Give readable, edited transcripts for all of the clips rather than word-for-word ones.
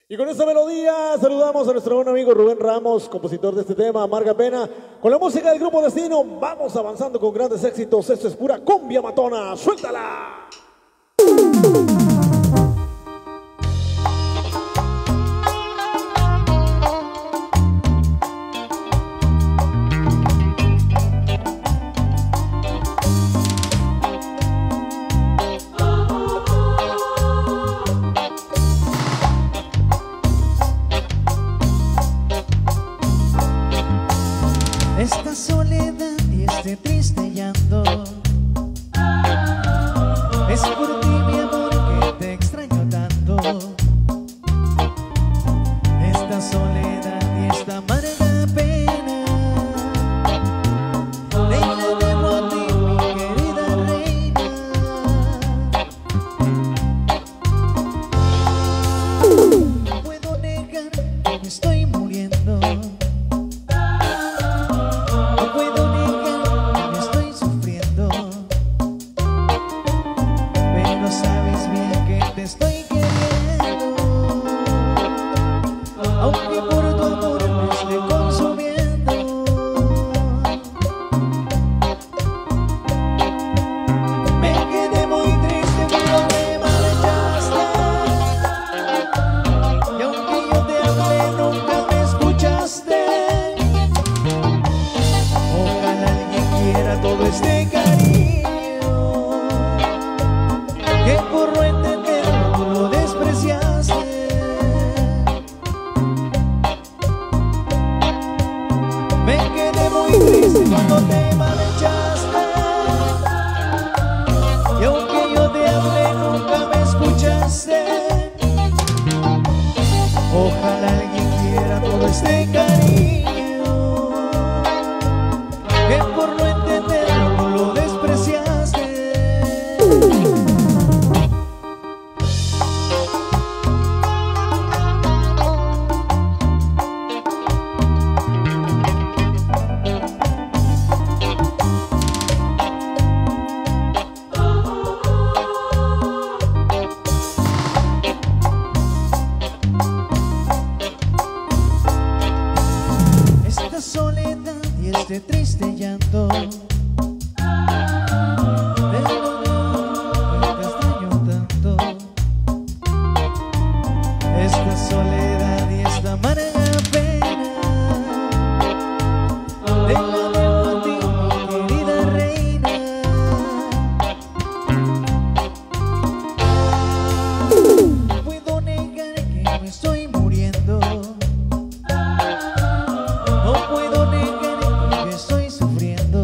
Y con esta melodía saludamos a nuestro buen amigo Rubén Ramos, compositor de este tema, Amarga Pena. Con la música del Grupo Destino vamos avanzando con grandes éxitos. Esto es pura cumbia matona. ¡Suéltala! Esta soledad y este triste llanto es por ti, mi amor, que te extraño tanto. Esta soledad y esta amarga pena te la debo a ti, mi querida reina. No puedo negar que me estoy muriendo. Estoy queriendo, aunque por tu amor me esté consumiendo. Me quedé muy triste cuando te marchaste, y aunque yo te hablé nunca me escuchaste. Ojalá alguien quiera todo este cariño que por no entender lo despreciaste. Me quedé muy triste cuando te marchaste, y aunque yo te hablé nunca me escuchaste. Ojalá alguien quiera todo este cariño que por no entenderlo lo despreciaste. Esta soledad y este triste llanto te extraño tanto. Esta soledad y esta amarga pena te la debo a ti, mi querida reina. No puedo negar que me estoy muriendo. No puedo negar que estoy sufriendo,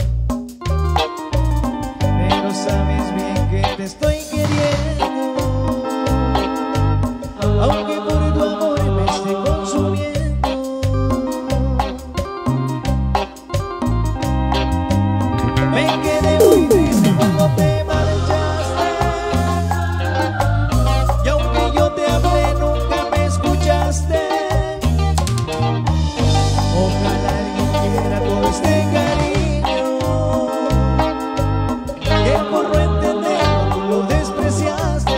pero sabes bien que te estoy queriendo, aunque por tu amor me esté consumiendo. Me quedé muy triste cuando te marchaste, y aunque yo te hablé nunca me escuchaste. Ojalá alguien quiera todo este cariño que por no entenderlo lo despreciaste.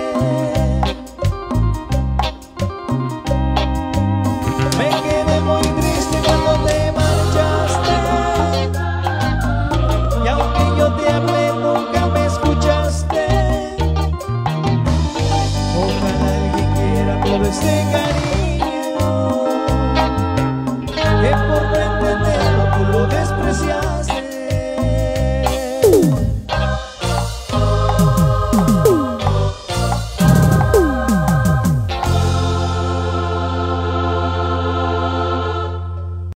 Me quedé muy triste cuando te marchaste, y aunque yo te hablé nunca me escuchaste. Ojalá alguien quiera todo este cariño que por no entenderlo tú lo despreciaste.